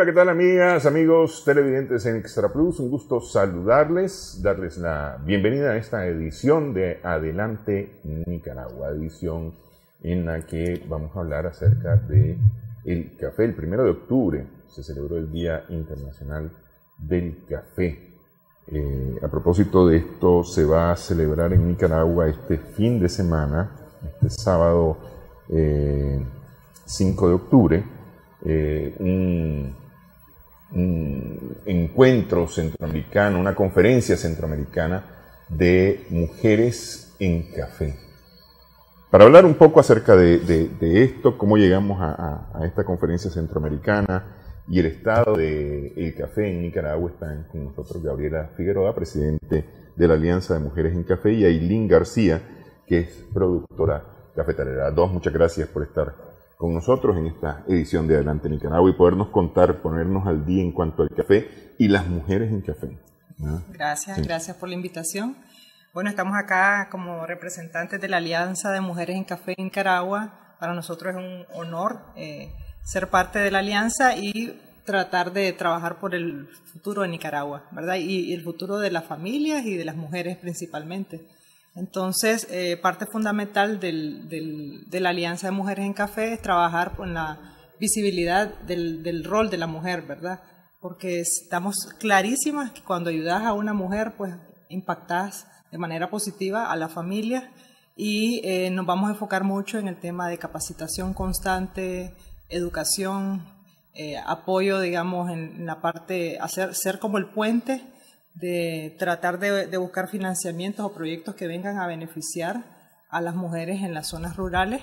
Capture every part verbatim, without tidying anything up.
¿qué tal amigas, amigos televidentes en Extra Plus? Un gusto saludarles, darles la bienvenida a esta edición de Adelante Nicaragua, edición en la que vamos a hablar acerca de el café. El primero de octubre se celebró el Día Internacional del Café. Eh, a propósito de esto, se va a celebrar en Nicaragua este fin de semana, este sábado eh, cinco de octubre, Eh, un, un encuentro centroamericano, una conferencia centroamericana de mujeres en café. Para hablar un poco acerca de, de, de esto, cómo llegamos a, a, a esta conferencia centroamericana y el estado del café en Nicaragua, están con nosotros Gabriela Figueroa, presidente de la Alianza de Mujeres en Café, y Ailín García, que es productora cafetalera. Dos, muchas gracias por estar con nosotros en esta edición de Adelante Nicaragua y podernos contar, ponernos al día en cuanto al café y las mujeres en café. ¿Ah? Gracias, sí. gracias por la invitación. Bueno, estamos acá como representantes de la Alianza de Mujeres en Café en Nicaragua. Para nosotros es un honor eh, ser parte de la alianza y tratar de trabajar por el futuro de Nicaragua, ¿verdad? Y, y el futuro de las familias y de las mujeres principalmente. Entonces, eh, parte fundamental del, del, de la Alianza de Mujeres en Café es trabajar con la visibilidad del, del rol de la mujer, ¿verdad? Porque estamos clarísimas que cuando ayudas a una mujer, pues impactas de manera positiva a la familia y eh, nos vamos a enfocar mucho en el tema de capacitación constante, educación, eh, apoyo, digamos, en, en la parte, hacer, ser como el puente de tratar de, de buscar financiamientos o proyectos que vengan a beneficiar a las mujeres en las zonas rurales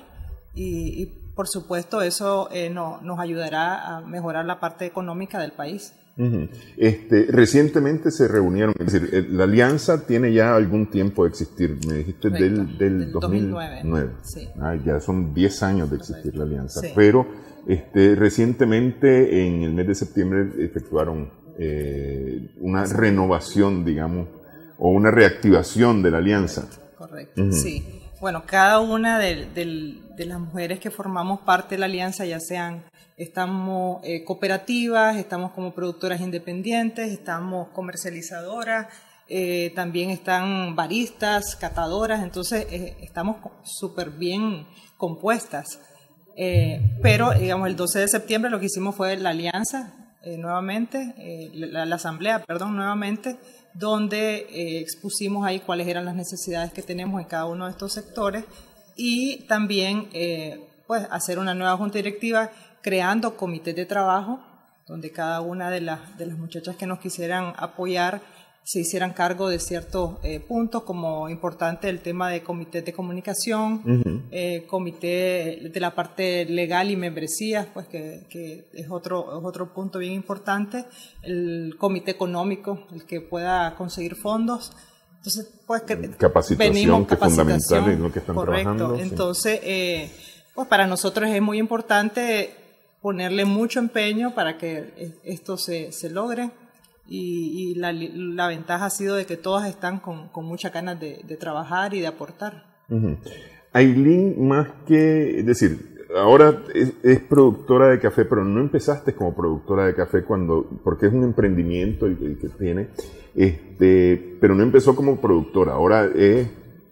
y, y por supuesto eso eh, no, nos ayudará a mejorar la parte económica del país. Uh-huh. Este, recientemente se reunieron, es decir, la alianza tiene ya algún tiempo de existir, me dijiste del, del, del dos mil nueve, sí. Ah, ya son diez años de existir Correcto. La alianza, sí. pero este, recientemente en el mes de septiembre efectuaron Eh, una renovación, digamos, o una reactivación de la alianza. Correcto, correcto. Uh-huh. Sí. Bueno, cada una de, de, de las mujeres que formamos parte de la alianza, ya sean, estamos eh, cooperativas, estamos como productoras independientes, estamos comercializadoras, eh, también están baristas, catadoras, entonces eh, estamos súper bien compuestas. Eh, pero, digamos, el doce de septiembre lo que hicimos fue la alianza, Eh, nuevamente, eh, la, la asamblea, perdón, nuevamente, donde eh, expusimos ahí cuáles eran las necesidades que tenemos en cada uno de estos sectores y también eh, pues hacer una nueva junta directiva creando comités de trabajo donde cada una de las, de las muchachas que nos quisieran apoyar se hicieran cargo de ciertos eh, puntos, como importante el tema de comité de comunicación, uh-huh. eh, comité de la parte legal y membresías, pues que, que es otro, es otro punto bien importante, el comité económico, el que pueda conseguir fondos. Entonces, pues que capacitación, venimos, que capacitación, es fundamental en lo que están correcto. trabajando. Entonces, sí. eh, pues para nosotros es muy importante ponerle mucho empeño para que esto se, se logre. Y, y la, la ventaja ha sido de que todas están con, con muchas ganas de, de trabajar y de aportar. Uh-huh. Ailín, más que, es decir, ahora es, es productora de café, pero no empezaste como productora de café cuando, porque es un emprendimiento el, el que tiene, este, pero no empezó como productora, ahora es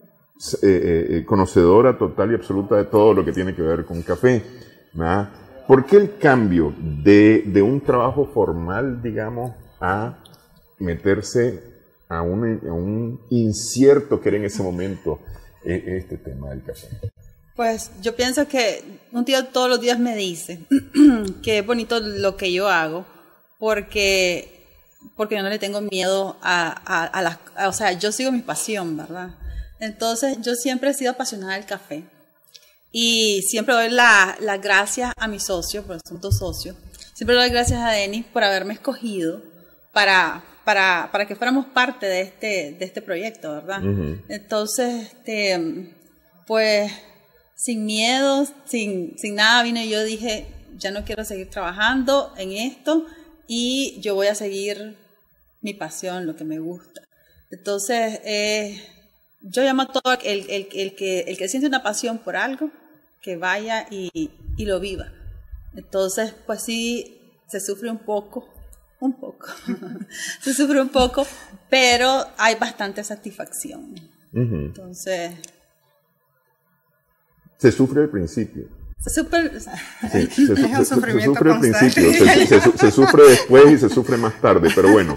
eh, eh, conocedora total y absoluta de todo lo que tiene que ver con café, ¿verdad? ¿Por qué el cambio de, de un trabajo formal, digamos, a meterse a un, a un incierto que era en ese momento este tema del café? Pues yo pienso que un tío todos los días me dice que es bonito lo que yo hago porque, porque yo no le tengo miedo a, a, a las... A, o sea, yo sigo mi pasión, ¿verdad? Entonces yo siempre he sido apasionada del café y siempre doy las la gracias a mi socio, porque somos dos socios, siempre doy gracias a Denis por haberme escogido Para, para, para que fuéramos parte de este, de este proyecto, ¿verdad? Uh-huh. Entonces, este, pues, sin miedo, sin, sin nada, vine y yo dije, ya no quiero seguir trabajando en esto y yo voy a seguir mi pasión, lo que me gusta. Entonces, eh, yo llamo a todo el, el, el, que, el que siente una pasión por algo, que vaya y, y lo viva. Entonces, pues sí, se sufre un poco, un poco, se sufre un poco, pero hay bastante satisfacción. Uh-huh. Entonces... Se sufre al principio. Se sufre, sí, se, se, se, se sufre al principio, se, se, se sufre después y se sufre más tarde, pero bueno,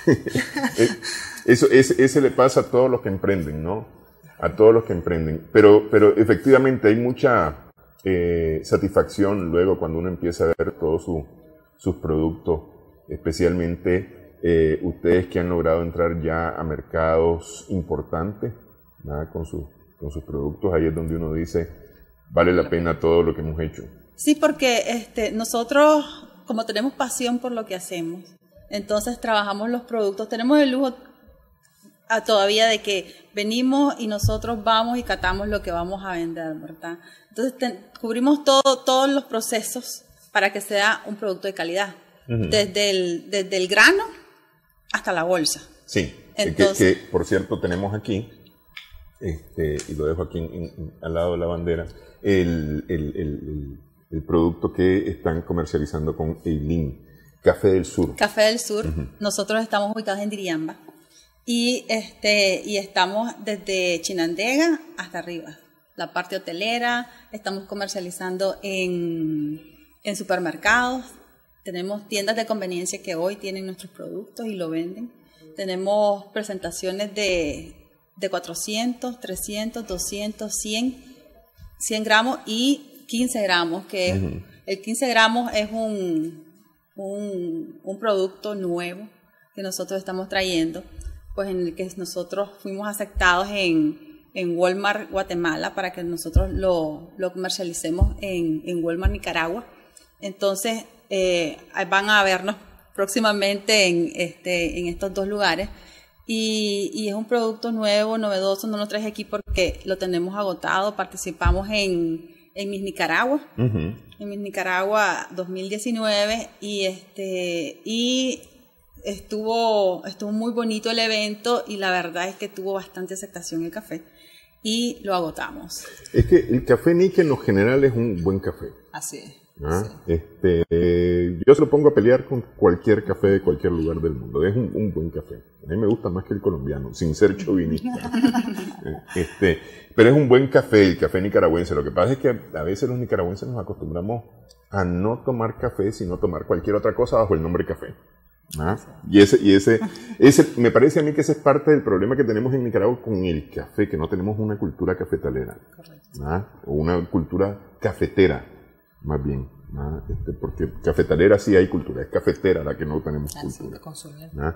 eso ese, ese le pasa a todos los que emprenden, ¿no? A todos los que emprenden, pero, pero efectivamente hay mucha eh, satisfacción luego cuando uno empieza a ver todos su, sus productos, especialmente eh, ustedes que han logrado entrar ya a mercados importantes, ¿no? con, su, con sus productos, ahí es donde uno dice... Vale la pena todo lo que hemos hecho. Sí, porque este, nosotros, como tenemos pasión por lo que hacemos, entonces trabajamos los productos, tenemos el lujo a, todavía de que venimos y nosotros vamos y catamos lo que vamos a vender, ¿verdad? Entonces te, cubrimos todo, todos los procesos para que sea un producto de calidad, uh-huh. desde, el, desde el grano hasta la bolsa. Sí, entonces, que, que por cierto tenemos aquí, este, y lo dejo aquí en, en, al lado de la bandera, El, el, el, el producto que están comercializando con Eileen, Café del Sur. Café del Sur. Uh-huh. Nosotros estamos ubicados en Diriamba y, este, y estamos desde Chinandega hasta arriba. La parte hotelera, estamos comercializando en, en supermercados. Tenemos tiendas de conveniencia que hoy tienen nuestros productos y lo venden. Tenemos presentaciones de, de cuatrocientos, trescientos, doscientos, cien cien gramos y quince gramos, que uh-huh. el quince gramos es un, un, un producto nuevo que nosotros estamos trayendo, pues en el que nosotros fuimos aceptados en, en Walmart Guatemala para que nosotros lo, lo comercialicemos en, en Walmart Nicaragua. Entonces eh, van a vernos próximamente en, este, en estos dos lugares. Y, y es un producto nuevo, novedoso, no lo traje aquí porque lo tenemos agotado. Participamos en, en Miss Nicaragua, uh-huh. en Miss Nicaragua dos mil diecinueve y, este, y estuvo, estuvo muy bonito el evento y la verdad es que tuvo bastante aceptación el café y lo agotamos. Es que el café Nica en lo general es un buen café. Así es. ¿Ah? Sí. Este, eh, yo se lo pongo a pelear con cualquier café de cualquier lugar del mundo. Es un, un buen café. A mí me gusta más que el colombiano, sin ser chauvinista. este, pero es un buen café, el café nicaragüense. Lo que pasa es que a veces los nicaragüenses nos acostumbramos a no tomar café, sino tomar cualquier otra cosa bajo el nombre café. ¿Ah? Y ese, y ese, ese, me parece a mí que ese es parte del problema que tenemos en Nicaragua con el café, que no tenemos una cultura cafetalera. ¿Ah? O una cultura cafetera. Más bien, ¿no? este, porque cafetalera sí hay cultura, es cafetera la que no tenemos ah, cultura. ¿No?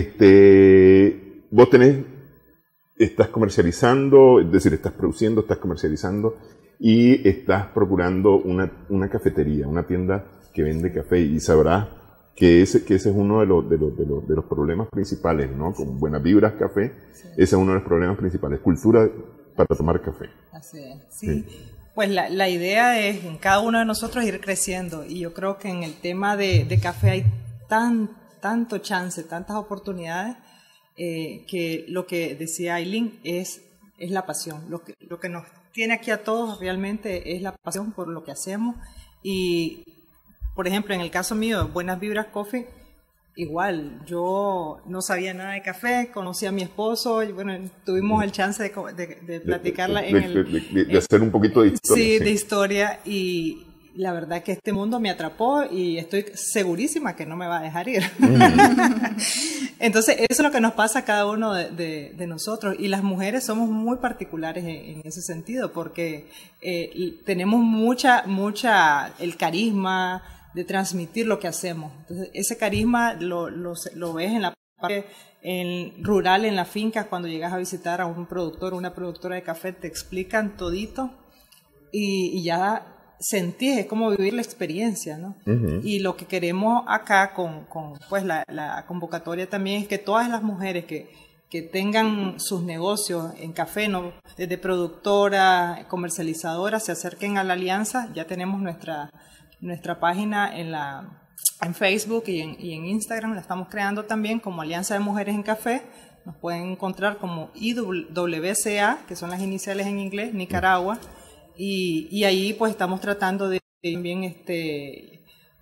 Este, vos tenés, estás comercializando, es decir, estás produciendo, estás comercializando y estás procurando una, una cafetería, una tienda que vende café y sabrás que ese, que ese es uno de los, de, los, de, los, de los problemas principales, ¿no? Con Buenas Vibras Café, sí. Ese es uno de los problemas principales, cultura para tomar café. Así es, sí. sí. Pues la, la idea es en cada uno de nosotros ir creciendo y yo creo que en el tema de, de café hay tan, tanto chance, tantas oportunidades eh, que lo que decía Eileen es, es la pasión. Lo que, lo que nos tiene aquí a todos realmente es la pasión por lo que hacemos y, por ejemplo, en el caso mío, Buenas Vibras Coffee, igual, yo no sabía nada de café, conocí a mi esposo, y bueno, tuvimos el chance de, de, de platicarla de, en de, el... De, de, de hacer un poquito de historia. Sí, sí, de historia, y la verdad que este mundo me atrapó y estoy segurísima que no me va a dejar ir. Mm. Entonces, eso es lo que nos pasa a cada uno de, de, de nosotros, y las mujeres somos muy particulares en, en ese sentido, porque eh, tenemos mucha, mucha, el carisma de transmitir lo que hacemos. Entonces, ese carisma lo, lo, lo ves en la parte en, rural, en las fincas, cuando llegas a visitar a un productor o una productora de café, te explican todito y, y ya sentís, es como vivir la experiencia, ¿no? Uh-huh. Y lo que queremos acá con, con pues la, la convocatoria también es que todas las mujeres que, que tengan sus negocios en café, ¿no? Desde productora, comercializadora, se acerquen a la alianza. Ya tenemos nuestra nuestra página en la en Facebook y en, y en Instagram, la estamos creando también como Alianza de Mujeres en Café. Nos pueden encontrar como I W C A, que son las iniciales en inglés, Nicaragua, y, y ahí pues estamos tratando de también este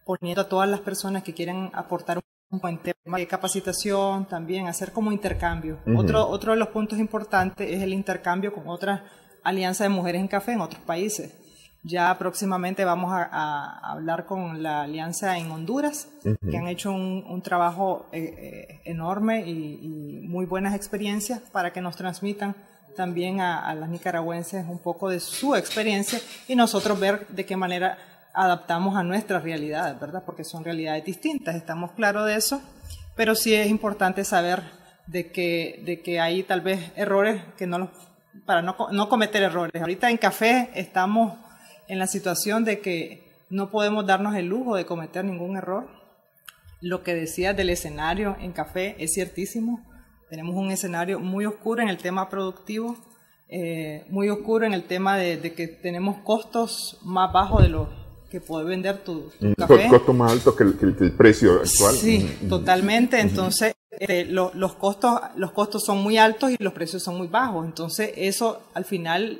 poniendo a todas las personas que quieren aportar un buen tema de capacitación, también hacer como intercambio. Uh-huh. Otro, otro de los puntos importantes es el intercambio con otras alianzas de mujeres en café en otros países. Ya próximamente vamos a, a hablar con la alianza en Honduras, uh-huh. que han hecho un, un trabajo eh, eh, enorme y, y muy buenas experiencias para que nos transmitan también a, a las nicaragüenses un poco de su experiencia y nosotros ver de qué manera adaptamos a nuestras realidades, ¿verdad? Porque son realidades distintas, estamos claros de eso, pero sí es importante saber de que, de que hay tal vez errores que no los, para no, no cometer errores. Ahorita en café estamos en la situación de que no podemos darnos el lujo de cometer ningún error. Lo que decías del escenario en café es ciertísimo. Tenemos un escenario muy oscuro en el tema productivo, eh, muy oscuro en el tema de, de que tenemos costos más bajos de los que puede vender tu, tu café. Costos más altos que el, que, el, que el precio actual. Sí, uh-huh. totalmente. Entonces, eh, lo, los, costos, los costos son muy altos y los precios son muy bajos. Entonces, eso al final,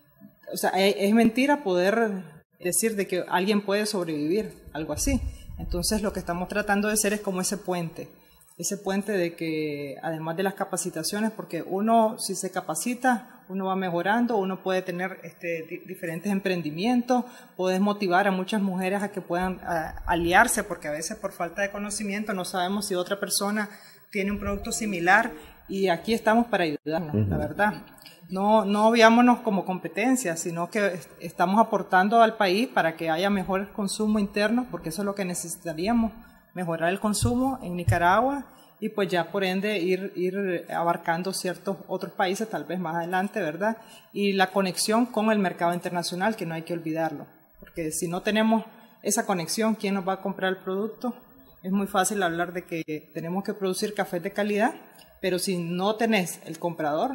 o sea, es, es mentira poder decir de que alguien puede sobrevivir, algo así. Entonces, lo que estamos tratando de hacer es como ese puente. Ese puente de que, además de las capacitaciones, porque uno, si se capacita, uno va mejorando, uno puede tener este, di diferentes emprendimientos, puedes motivar a muchas mujeres a que puedan a, aliarse, porque a veces por falta de conocimiento no sabemos si otra persona tiene un producto similar y aquí estamos para ayudarnos, uh-huh. la verdad. No, no veámonos como competencia, sino que estamos aportando al país para que haya mejor consumo interno, porque eso es lo que necesitaríamos, mejorar el consumo en Nicaragua y pues ya por ende ir, ir abarcando ciertos otros países tal vez más adelante, ¿verdad? Y la conexión con el mercado internacional, que no hay que olvidarlo, porque si no tenemos esa conexión, ¿quién nos va a comprar el producto? Es muy fácil hablar de que tenemos que producir cafés de calidad, pero si no tenés el comprador,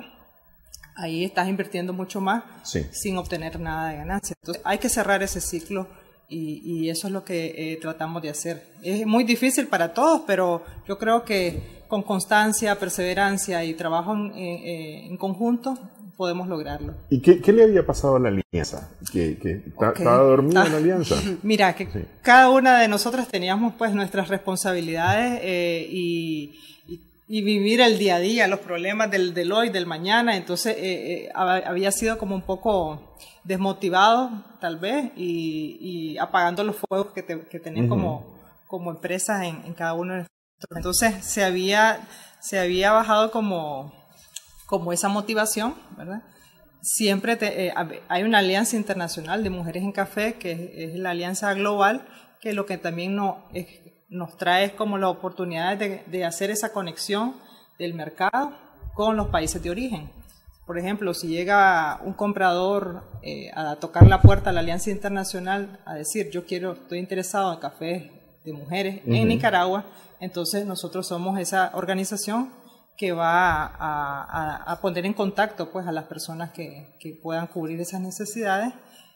ahí estás invirtiendo mucho más sí. sin obtener nada de ganancia. Entonces hay que cerrar ese ciclo. Y, y eso es lo que eh, tratamos de hacer. Es muy difícil para todos, pero yo creo que con constancia, perseverancia y trabajo en, eh, en conjunto podemos lograrlo. ¿Y qué, qué le había pasado a la alianza? ¿Que, que okay. estaba dormida ah, la alianza? Mira, que sí. cada una de nosotras teníamos pues nuestras responsabilidades eh, y, y, y vivir el día a día, los problemas del, del hoy, del mañana. Entonces eh, eh, había sido como un poco desmotivado tal vez y, y apagando los fuegos que, te, que tenían uh-huh. como, como empresas en, en cada uno de nosotros. Entonces se había, se había bajado como, como esa motivación, ¿verdad? Siempre te, eh, hay una alianza internacional de mujeres en café que es, es la alianza global, que lo que también no, es, nos trae es como la oportunidad de, de hacer esa conexión del mercado con los países de origen. Por ejemplo, si llega un comprador eh, a tocar la puerta a la Alianza Internacional a decir, yo quiero, estoy interesado en cafés de mujeres uh-huh. en Nicaragua, entonces nosotros somos esa organización que va a, a, a poner en contacto pues, a las personas que, que puedan cubrir esas necesidades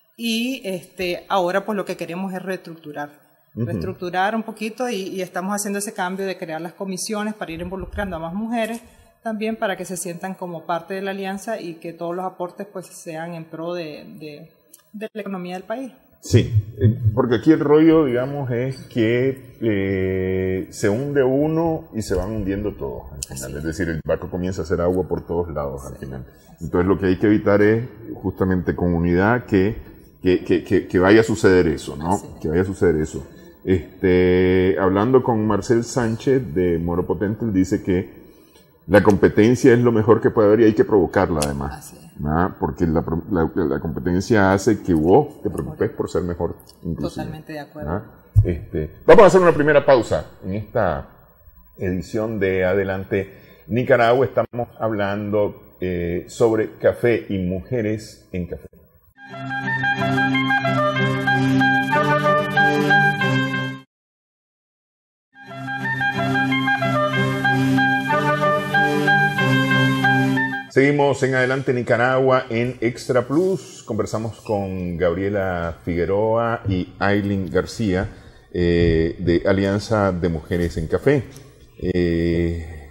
y este, ahora pues lo que queremos es reestructurar. Uh-huh. Reestructurar un poquito y, y estamos haciendo ese cambio de crear las comisiones para ir involucrando a más mujeres, también para que se sientan como parte de la alianza y que todos los aportes pues sean en pro de, de, de la economía del país. Sí, porque aquí el rollo, digamos, es que eh, se hunde uno y se van hundiendo todos al final. Así. Es decir, el barco comienza a hacer agua por todos lados sí. al final. Entonces lo que hay que evitar es justamente con unidad que, que, que, que, que vaya a suceder eso, ¿no? Así. Que vaya a suceder eso. Este, hablando con Marcel Sánchez de Moro Potente, él dice que la competencia es lo mejor que puede haber y hay que provocarla además, ¿no? Porque la, la, la competencia hace que vos te preocupes por ser mejor. Inclusive, totalmente de acuerdo. ¿no? Este, vamos a hacer una primera pausa en esta edición de Adelante Nicaragua. Estamos hablando eh, sobre café y mujeres en café. Seguimos en Adelante Nicaragua en Extra Plus. Conversamos con Gabriela Figueroa y Aylin García eh, de Alianza de Mujeres en Café. Eh,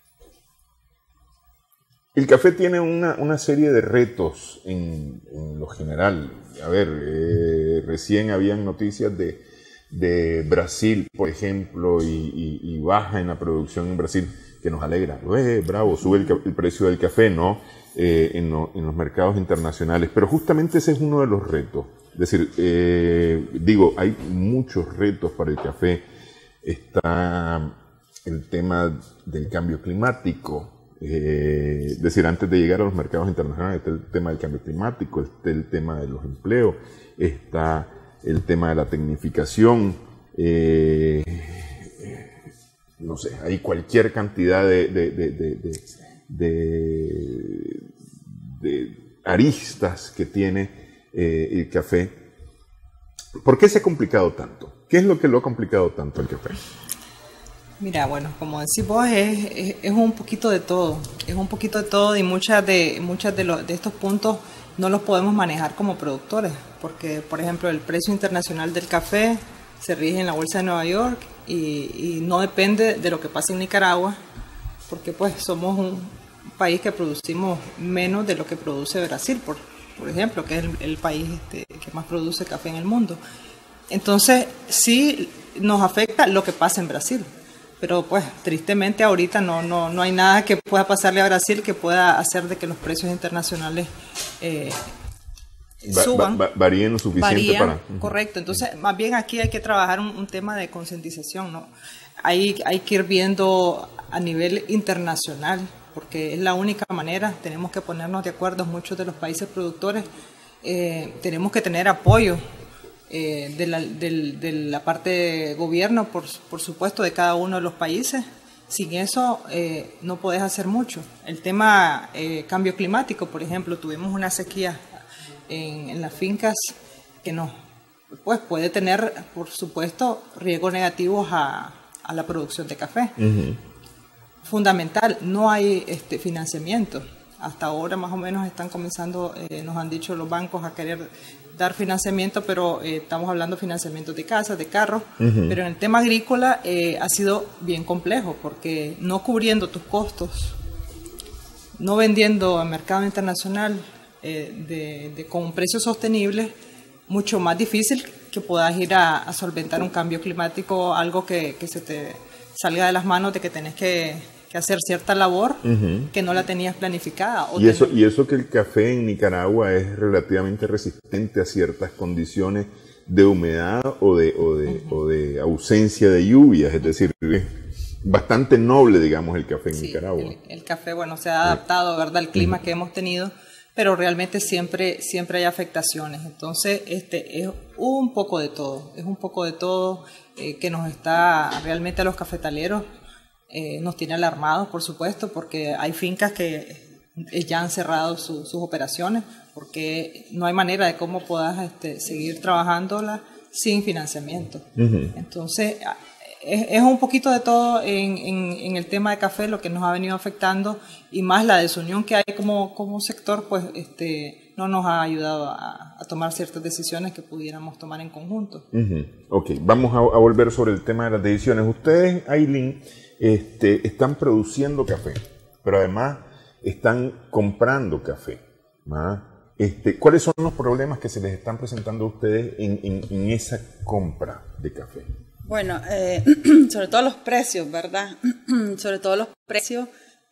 el café tiene una, una serie de retos en, en lo general. A ver, eh, recién habían noticias de, de Brasil, por ejemplo, y, y, y baja en la producción en Brasil, que nos alegra. ¡Eh, bravo! Sube el, el precio del café, ¿no? Eh, en, lo, en los mercados internacionales. Pero justamente ese es uno de los retos. Es decir, eh, digo, hay muchos retos para el café. Está el tema del cambio climático. Eh, es decir, antes de llegar a los mercados internacionales está el tema del cambio climático, está el tema de los empleos, está el tema de la tecnificación, eh, no sé, hay cualquier cantidad de, de, de, de, de, de, de aristas que tiene eh, el café. ¿Por qué se ha complicado tanto? ¿Qué es lo que lo ha complicado tanto el café? Mira, bueno, como decís vos, es, es, es un poquito de todo, es un poquito de todo y muchas de, muchas de, los, de estos puntos no los podemos manejar como productores, porque, por ejemplo, el precio internacional del café se rige en la Bolsa de Nueva York y, y no depende de lo que pasa en Nicaragua, porque pues somos un país que producimos menos de lo que produce Brasil, por, por ejemplo, que es el, el país este, que más produce café en el mundo. Entonces, sí nos afecta lo que pasa en Brasil. Pero pues tristemente ahorita no, no, no hay nada que pueda pasarle a Brasil que pueda hacer de que los precios internacionales eh, suban. Va, va, varíen lo suficiente varían, para... Correcto, entonces más bien aquí hay que trabajar un, un tema de concientización, ¿no? Hay, hay que ir viendo a nivel internacional, porque es la única manera, tenemos que ponernos de acuerdo, muchos de los países productores, eh, tenemos que tener apoyo. Eh, de, la, de, de la parte de gobierno, por, por supuesto, de cada uno de los países. Sin eso eh, no podés hacer mucho. El tema eh, cambio climático, por ejemplo, tuvimos una sequía en, en las fincas que no, pues puede tener, por supuesto, riesgos negativos a, a la producción de café. Uh-huh. Fundamental, no hay este, financiamiento. Hasta ahora más o menos están comenzando, eh, nos han dicho los bancos a querer dar financiamiento, pero eh, estamos hablando de financiamiento de casas, de carros, uh-huh. Pero en el tema agrícola eh, ha sido bien complejo, porque no cubriendo tus costos, no vendiendo a mercado internacional eh, de, de, con precios sostenibles, mucho más difícil que puedas ir a, a solventar un cambio climático, algo que, que se te salga de las manos, de que tenés que... que hacer cierta labor uh-huh. que no la tenías planificada. O y, eso, y eso que el café en Nicaragua es relativamente resistente a ciertas condiciones de humedad o de, o de, uh-huh. o de ausencia de lluvias, es decir, es bastante noble, digamos, el café en sí, Nicaragua. El, el café, bueno, se ha adaptado, ¿verdad?, al clima uh-huh. que hemos tenido, pero realmente siempre, siempre hay afectaciones. Entonces, este es un poco de todo, es un poco de todo eh, que nos está realmente a los cafetaleros, Eh, nos tiene alarmados, por supuesto, porque hay fincas que ya han cerrado su, sus operaciones, porque no hay manera de cómo puedas este, seguir trabajándola sin financiamiento. Uh-huh. Entonces, es, es un poquito de todo en, en, en el tema de café, lo que nos ha venido afectando, y más la desunión que hay como, como sector, pues este, no nos ha ayudado a, a tomar ciertas decisiones que pudiéramos tomar en conjunto. Uh-huh. Ok, vamos a, a volver sobre el tema de las decisiones. Ustedes, Ailín, Este, están produciendo café, pero además están comprando café. ¿Ah? Este, ¿Cuáles son los problemas que se les están presentando a ustedes en, en, en esa compra de café? Bueno, eh, sobre todo los precios, ¿verdad? sobre todo los precios.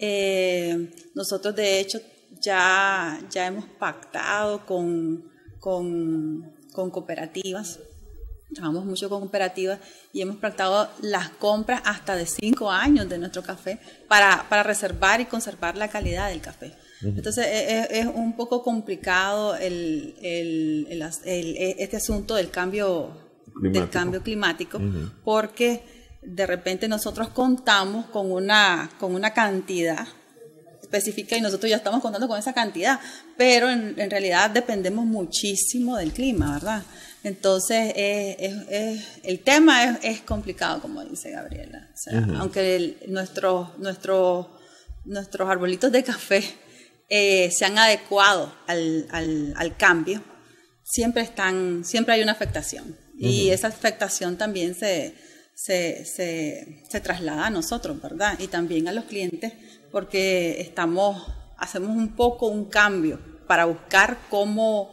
Eh, nosotros, de hecho, ya, ya hemos pactado con, con, con cooperativas. Trabajamos mucho con cooperativas y hemos pactado las compras hasta de cinco años de nuestro café para, para reservar y conservar la calidad del café. Uh-huh. Entonces es, es un poco complicado el, el, el, el, este asunto del cambio climático, del cambio climático uh-huh. porque de repente nosotros contamos con una, con una cantidad específica y nosotros ya estamos contando con esa cantidad, pero en, en realidad dependemos muchísimo del clima, ¿verdad? Entonces, eh, es, es, el tema es, es complicado, como dice Gabriela. O sea, uh-huh. aunque el, nuestro, nuestro, nuestros arbolitos de café eh, se han adecuado al, al, al cambio, siempre, están, siempre hay una afectación. Uh-huh. Y esa afectación también se, se, se, se traslada a nosotros, ¿verdad? Y también a los clientes, porque estamos, hacemos un poco un cambio para buscar cómo...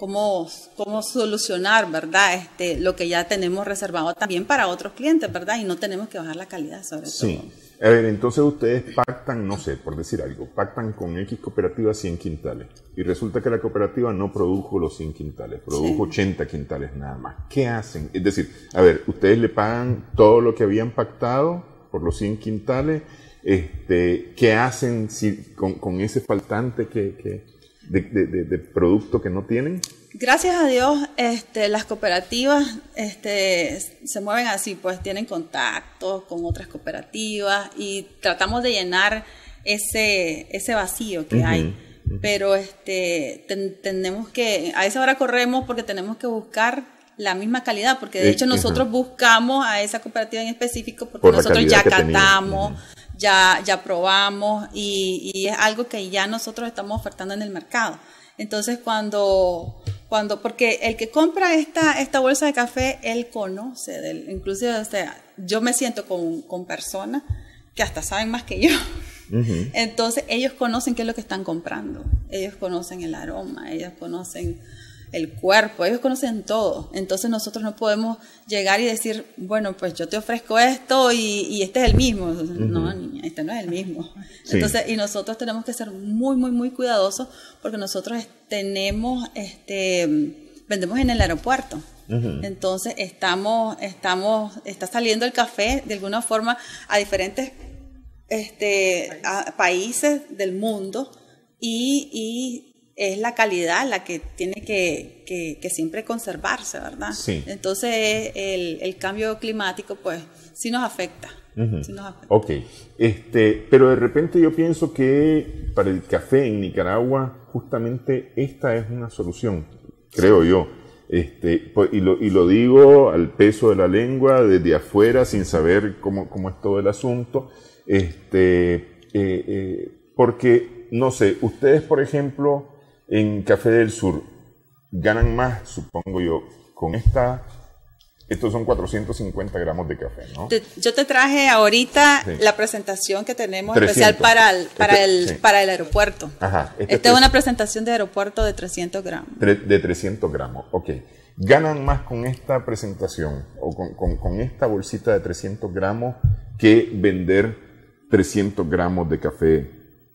cómo, cómo solucionar, ¿verdad? Este, lo que ya tenemos reservado también para otros clientes, ¿verdad? Y no tenemos que bajar la calidad, sobre sí. todo. A ver, entonces ustedes pactan, no sé, por decir algo, pactan con X cooperativa cien quintales y resulta que la cooperativa no produjo los cien quintales, produjo sí. ochenta quintales nada más. ¿Qué hacen? Es decir, a ver, ustedes le pagan todo lo que habían pactado por los cien quintales, este, ¿qué hacen si, con, con ese faltante que, que, de, de, de, de producto que no tienen? Gracias a Dios, este, las cooperativas este, se mueven así, pues tienen contactos con otras cooperativas y tratamos de llenar ese, ese vacío que uh-huh, hay. Uh-huh. Pero este, ten, tenemos que, a esa hora corremos porque tenemos que buscar la misma calidad, porque de hecho nosotros uh-huh. buscamos a esa cooperativa en específico porque Por nosotros ya catamos, uh-huh. ya, ya probamos y, y es algo que ya nosotros estamos ofertando en el mercado. Entonces cuando, cuando, porque el que compra esta, esta bolsa de café, él conoce, del, inclusive, o sea, yo me siento con, con personas que hasta saben más que yo. Uh-huh. Entonces ellos conocen qué es lo que están comprando, ellos conocen el aroma, ellos conocen el cuerpo, ellos conocen todo. Entonces nosotros no podemos llegar y decir, bueno, pues yo te ofrezco esto y, y este es el mismo. Uh-huh. No, niña, este no es el mismo. Sí. Entonces, y nosotros tenemos que ser muy, muy, muy cuidadosos porque nosotros tenemos, este, vendemos en el aeropuerto. Uh-huh. Entonces estamos, estamos, está saliendo el café de alguna forma a diferentes este, a países del mundo y, y es la calidad la que tiene que, que, que siempre conservarse, ¿verdad? Sí. Entonces el, el cambio climático pues sí nos afecta. Uh-huh. Sí nos afecta. Ok, este, pero de repente yo pienso que para el café en Nicaragua justamente esta es una solución, creo yo. Este, y, lo, y lo digo al peso de la lengua, desde afuera, sin saber cómo, cómo es todo el asunto, este, eh, eh, porque, no sé, ustedes por ejemplo en Café del Sur ganan más, supongo yo, con esta, estos son cuatrocientos cincuenta gramos de café, ¿no? Te, yo te traje ahorita sí. la presentación que tenemos trescientos especial para el, para este, el, sí. para el aeropuerto. Ajá, este Esta es una presentación de aeropuerto de trescientos gramos. De trescientos gramos, ok. ¿Ganan más con esta presentación o con, con, con esta bolsita de trescientos gramos que vender trescientos gramos de café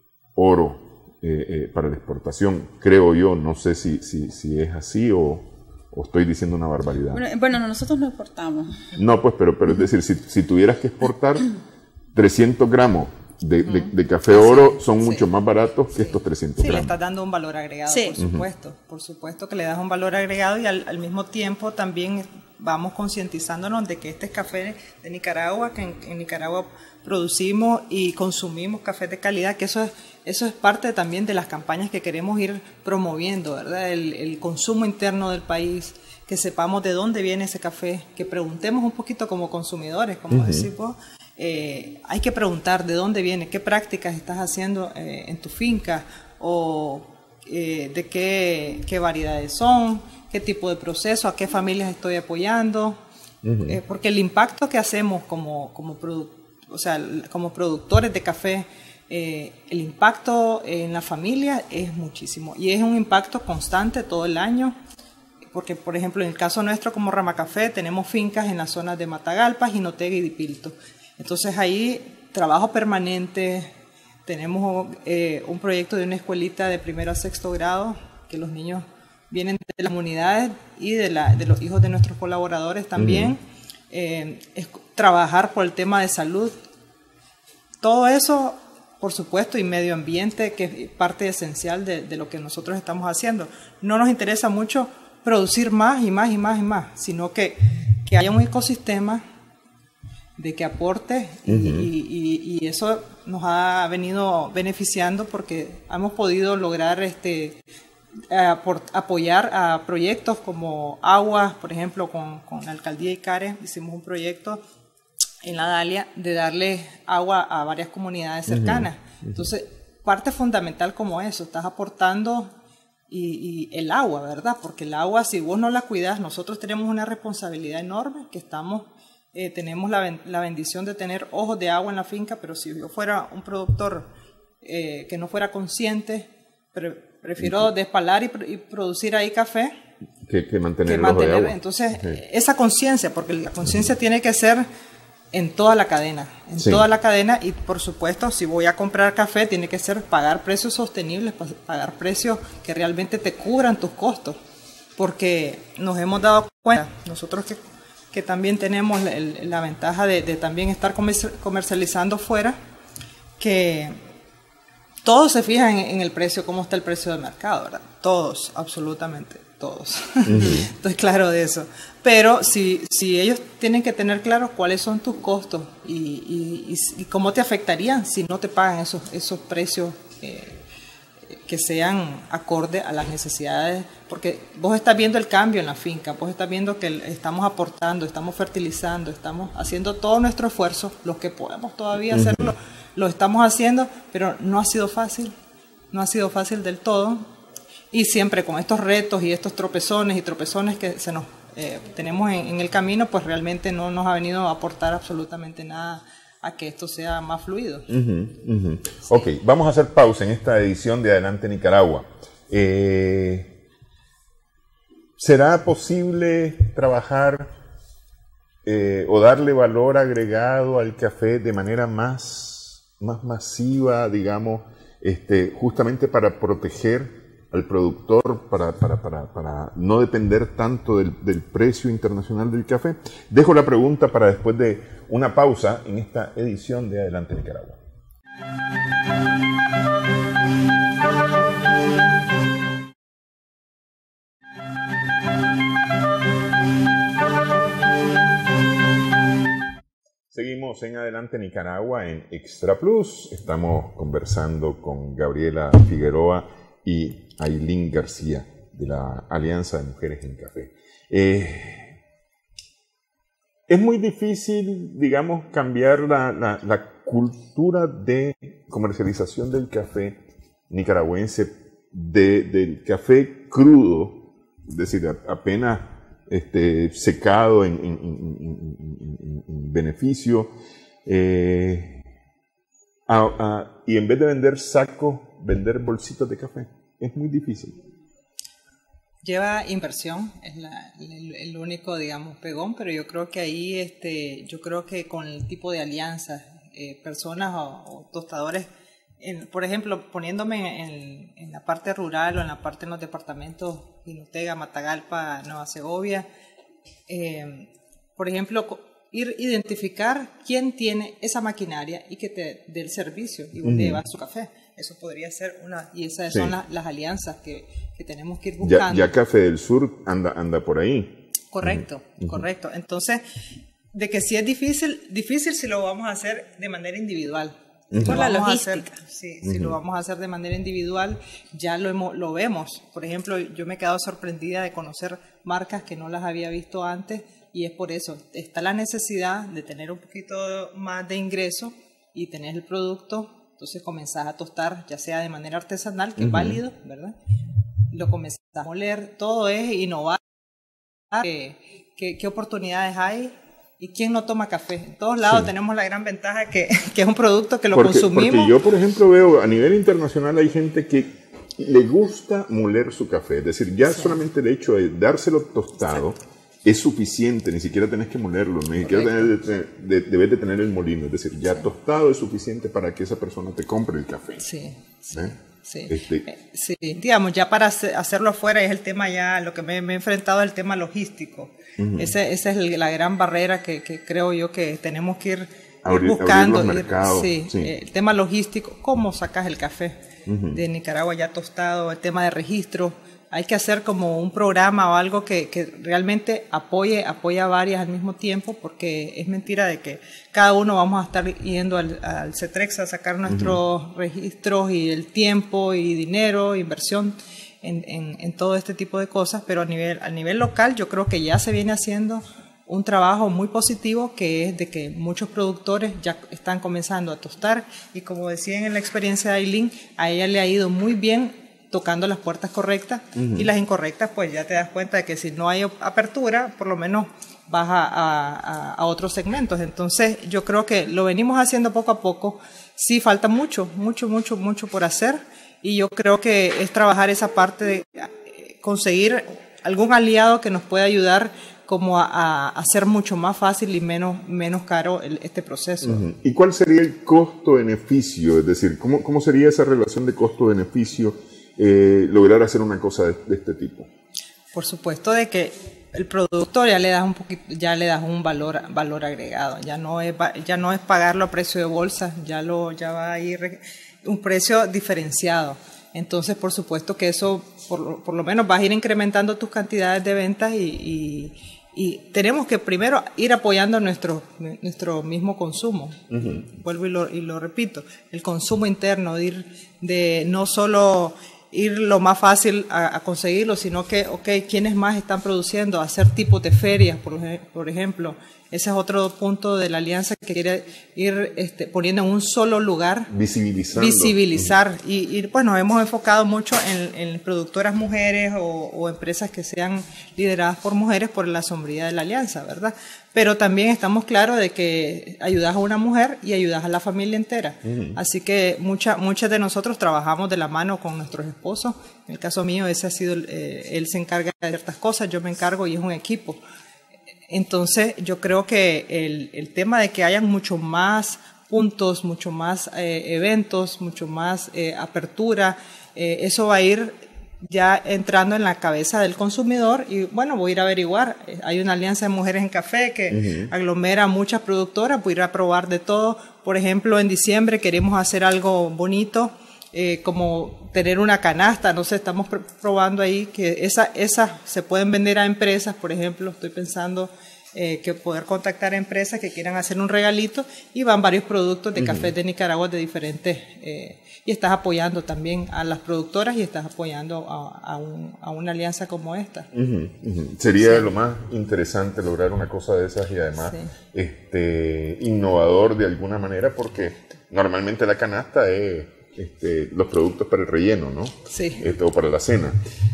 oro eh, eh, para la exportación? Creo yo, no sé si, si, si es así o, o estoy diciendo una barbaridad. Bueno, bueno, nosotros no exportamos. No, pues, pero, pero es decir, si, si tuvieras que exportar trescientos gramos de, de, de café oro, son sí. mucho más baratos que sí. estos trescientos sí, gramos. Sí, le estás dando un valor agregado, sí. por supuesto. Uh-huh. Por supuesto que le das un valor agregado y al, al mismo tiempo también vamos concientizándonos de que este es café de Nicaragua, que en, en Nicaragua producimos y consumimos café de calidad, que eso es, eso es parte también de las campañas que queremos ir promoviendo, ¿verdad? El, el consumo interno del país, que sepamos de dónde viene ese café, que preguntemos un poquito como consumidores, como uh-huh. decís vos. Eh, hay que preguntar de dónde viene, qué prácticas estás haciendo eh, en tu finca o eh, de qué, qué variedades son, qué tipo de proceso, a qué familias estoy apoyando, uh-huh. eh, porque el impacto que hacemos como, como, produ- o sea, como productores de café, eh, el impacto en la familia es muchísimo y es un impacto constante todo el año. Porque, por ejemplo, en el caso nuestro como Ramacafé tenemos fincas en las zonas de Matagalpa, Jinotega y Dipilto. Entonces ahí trabajo permanente, tenemos eh, un proyecto de una escuelita de primero a sexto grado, que los niños vienen de las comunidades y de, la, de los hijos de nuestros colaboradores también. Uh-huh. eh, es trabajar por el tema de salud. Todo eso, por supuesto, y medio ambiente, que es parte esencial de, de lo que nosotros estamos haciendo. No nos interesa mucho producir más y más y más y más, sino que, que haya un ecosistema de que aporte y, uh-huh. y, y, y eso nos ha venido beneficiando porque hemos podido lograr este, aport, apoyar a proyectos como Aguas, por ejemplo, con, con la Alcaldía Icares, hicimos un proyecto en la Dalia de darle agua a varias comunidades cercanas. Uh-huh. Entonces, parte fundamental como eso, estás aportando Y, y el agua, ¿verdad? Porque el agua, si vos no la cuidas, nosotros tenemos una responsabilidad enorme, que estamos, eh, tenemos la, ben, la bendición de tener ojos de agua en la finca, pero si yo fuera un productor eh, que no fuera consciente, pero Prefiero despalar y, y producir ahí café que, que mantenerlo que mantener. de agua. Entonces, Okay. esa conciencia, porque la conciencia uh-huh. tiene que ser en toda la cadena, en sí. toda la cadena, y por supuesto, si voy a comprar café, tiene que ser pagar precios sostenibles, pagar precios que realmente te cubran tus costos, porque nos hemos dado cuenta, nosotros que, que también tenemos la, la ventaja de, de también estar comercializando fuera, que todos se fijan en, en el precio, cómo está el precio del mercado, ¿verdad? Todos, absolutamente todos. Uh-huh. Estoy claro de eso. Pero si, si ellos tienen que tener claro cuáles son tus costos y, y, y, y cómo te afectarían si no te pagan esos, esos precios eh, que sean acorde a las necesidades, porque vos estás viendo el cambio en la finca, vos estás viendo que estamos aportando, estamos fertilizando, estamos haciendo todo nuestro esfuerzo, los que podemos todavía uh-huh. hacerlo, lo estamos haciendo, pero no ha sido fácil, no ha sido fácil del todo. Y siempre con estos retos y estos tropezones y tropezones que se nos eh, tenemos en, en el camino, pues realmente no nos ha venido a aportar absolutamente nada a que esto sea más fluido. Uh-huh, uh-huh. Sí. Ok, vamos a hacer pausa en esta edición de Adelante Nicaragua. Eh, ¿Será posible trabajar eh, o darle valor agregado al café de manera más, más masiva, digamos, este, justamente para proteger al productor, para, para, para, para no depender tanto del, del precio internacional del café? Dejo la pregunta para después de una pausa en esta edición de Adelante Nicaragua. Seguimos en Adelante Nicaragua en Extra Plus. Estamos conversando con Gabriela Figueroa y Ailín García de la Alianza de Mujeres en Café. Eh, es muy difícil, digamos, cambiar la, la, la cultura de comercialización del café nicaragüense, de, del café crudo, es decir, apenas este, secado en, en, en, en, en beneficio, eh, a, a, y en vez de vender sacos, vender bolsitas de café. Es muy difícil. Lleva inversión, es la, el, el único, digamos, pegón, pero yo creo que ahí, este, yo creo que con el tipo de alianzas, eh, personas o, o tostadores, en, por ejemplo, poniéndome en, en la parte rural o en la parte en los departamentos Jinotega, Matagalpa, Nueva Segovia, eh, por ejemplo, ir identificar quién tiene esa maquinaria y que te dé el servicio y vos uh-huh. le llevas su café. Eso podría ser una, y esas sí. son las, las alianzas que, que tenemos que ir buscando. Ya, ya Café del Sur anda, anda por ahí. Correcto, uh-huh. correcto. Entonces, de que si es difícil, difícil si lo vamos a hacer de manera individual. Uh-huh. Por la logística. Hacer, sí, uh-huh. si lo vamos a hacer de manera individual, ya lo, hemos, lo vemos. Por ejemplo, yo me he quedado sorprendida de conocer marcas que no las había visto antes, y es por eso. Está la necesidad de tener un poquito más de ingreso y tener el producto. Entonces comenzás a tostar, ya sea de manera artesanal, que uh-huh. es válido, ¿verdad? Lo comenzás a moler, todo es innovar. ¿Qué, qué, qué oportunidades hay? ¿Y quién no toma café? En todos lados sí. tenemos la gran ventaja que, que es un producto que lo porque, consumimos. Porque yo, por ejemplo, veo a nivel internacional hay gente que le gusta moler su café. Es decir, ya sí. solamente el hecho de dárselo tostado Exacto. es suficiente, ni siquiera tenés que molerlo, ni siquiera tenés de, de, debes de tener el molino, es decir, ya sí. tostado es suficiente para que esa persona te compre el café. Sí, sí, ¿Eh? sí. Este, eh, sí. Digamos, ya para hacerlo afuera es el tema ya, lo que me, me he enfrentado es el tema logístico. Uh-huh. Ese, esa es la gran barrera que, que creo yo que tenemos que ir, abrir, ir buscando. Abrir los mercados. Ir, sí, sí. El tema logístico, ¿cómo sacas el café uh-huh. de Nicaragua ya tostado? El tema de registro. Hay que hacer como un programa o algo que, que realmente apoye, apoye a varias al mismo tiempo, porque es mentira de que cada uno vamos a estar yendo al, al CETREX a sacar nuestros uh-huh. registros y el tiempo y dinero, inversión en, en, en todo este tipo de cosas, pero a nivel, a nivel local yo creo que ya se viene haciendo un trabajo muy positivo, que es de que muchos productores ya están comenzando a tostar, y como decían en la experiencia de Ailín, a ella le ha ido muy bien tocando las puertas correctas uh-huh. y las incorrectas, pues ya te das cuenta de que si no hay apertura, por lo menos vas a, a, a otros segmentos. Entonces yo creo que lo venimos haciendo poco a poco. Sí, falta mucho, mucho, mucho, mucho por hacer, y yo creo que es trabajar esa parte de conseguir algún aliado que nos pueda ayudar como a, a hacer mucho más fácil y menos, menos caro el, este proceso. Uh-huh. ¿Y cuál sería el costo-beneficio? Es decir, ¿cómo, cómo sería esa relación de costo-beneficio eh, lograr hacer una cosa de, de este tipo? Por supuesto de que el producto ya le das un poquito, ya le das un valor, valor agregado, ya no es, ya no es pagarlo a precio de bolsa, ya lo, ya va a ir un precio diferenciado. Entonces, por supuesto que eso, por, por lo menos vas a ir incrementando tus cantidades de ventas y, y, y tenemos que primero ir apoyando nuestro, nuestro mismo consumo. Uh-huh. Vuelvo y lo, y lo repito, el consumo interno, de ir de no solo ir lo más fácil a, a conseguirlo, sino que, ok, ¿quiénes más están produciendo? Hacer tipos de ferias, por, por ejemplo. Ese es otro punto de la alianza que quiere ir este, poniendo en un solo lugar. Visibilizando. Visibilizar. Uh-huh. Y, y pues nos hemos enfocado mucho en, en productoras mujeres o, o empresas que sean lideradas por mujeres por la sombría de la alianza, ¿verdad? Pero también estamos claros de que ayudas a una mujer y ayudas a la familia entera. Uh-huh. Así que mucha, muchas de nosotros trabajamos de la mano con nuestros esposos. En el caso mío, ese ha sido, eh, él se encarga de ciertas cosas, yo me encargo y es un equipo. Entonces, yo creo que el, el tema de que hayan mucho más puntos, mucho más eh, eventos, mucho más eh, apertura, eh, eso va a ir ya entrando en la cabeza del consumidor y bueno, voy a ir a averiguar. Hay una alianza de mujeres en café que uh-huh. aglomera a muchas productoras, voy a ir a probar de todo. Por ejemplo, en diciembre queremos hacer algo bonito, eh, como tener una canasta, no sé, estamos pr- probando ahí que esas esa se pueden vender a empresas, por ejemplo, estoy pensando eh, que poder contactar a empresas que quieran hacer un regalito y van varios productos de uh-huh. café de Nicaragua de diferentes, eh, y estás apoyando también a las productoras y estás apoyando a, a, un, a una alianza como esta. Uh-huh, uh-huh. Sería sí. lo más interesante lograr una cosa de esas y además sí. este, innovador de alguna manera, porque normalmente la canasta es Este, los productos para el relleno, ¿no? Sí. Este, o para la cena.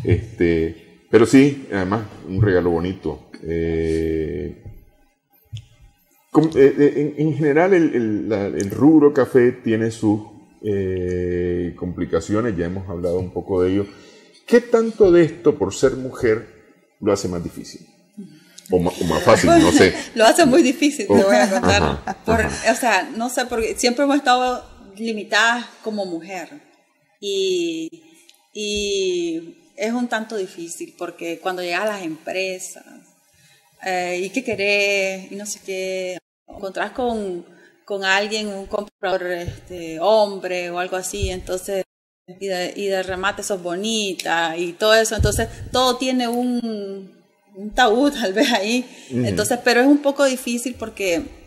Este, pero sí, además, un regalo bonito. Eh, com, eh, en, en general, el, el, la, el rubro café tiene sus eh, complicaciones, ya hemos hablado un poco de ello. ¿Qué tanto de esto, por ser mujer, lo hace más difícil? O más, o más fácil, no sé. Lo hace muy difícil, oh, te voy a contar. Ajá, por, ajá. O sea, no sé, porque siempre hemos estado limitadas como mujer y, y es un tanto difícil porque cuando llegas a las empresas eh, y qué querés y no sé qué, encontrás con, con alguien, un comprador este, hombre o algo así, entonces y de, y de remate sos bonita y todo eso, entonces todo tiene un, un tabú tal vez ahí, uh-huh. entonces, pero es un poco difícil porque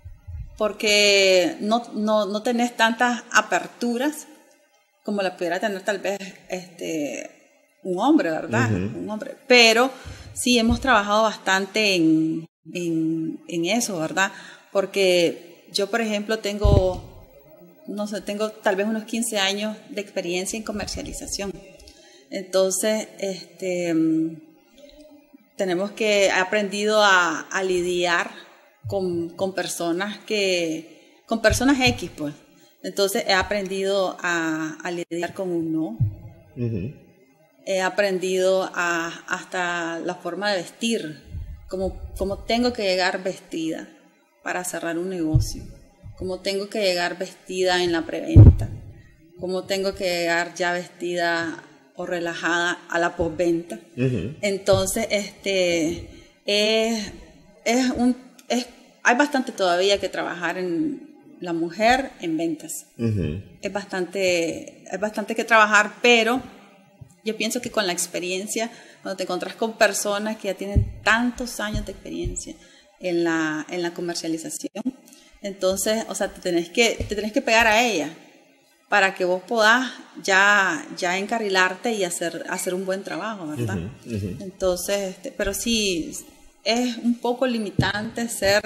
porque no, no, no tenés tantas aperturas como la pudiera tener tal vez este, un hombre, ¿verdad? Uh-huh. Un hombre. Pero sí hemos trabajado bastante en, en, en eso, ¿verdad? Porque yo, por ejemplo, tengo, no sé, tengo tal vez unos quince años de experiencia en comercialización. Entonces, este, tenemos que, he aprendido a, a lidiar Con, con personas que, con personas X, pues. Entonces he aprendido a, a lidiar con un no. Uh-huh. He aprendido a, hasta la forma de vestir, como, como tengo que llegar vestida para cerrar un negocio, como tengo que llegar vestida en la preventa, como tengo que llegar ya vestida o relajada a la postventa. Uh-huh. Entonces, este, es, es un Es, hay bastante todavía que trabajar en la mujer en ventas. Uh-huh. Es bastante, es bastante que trabajar, pero yo pienso que con la experiencia, cuando te encontrás con personas que ya tienen tantos años de experiencia en la, en la comercialización, entonces, o sea, te tenés que, te tenés que pegar a ella para que vos podás ya, ya encarrilarte y hacer, hacer un buen trabajo, ¿verdad? Uh-huh. Uh-huh. Entonces, este, pero sí, es un poco limitante ser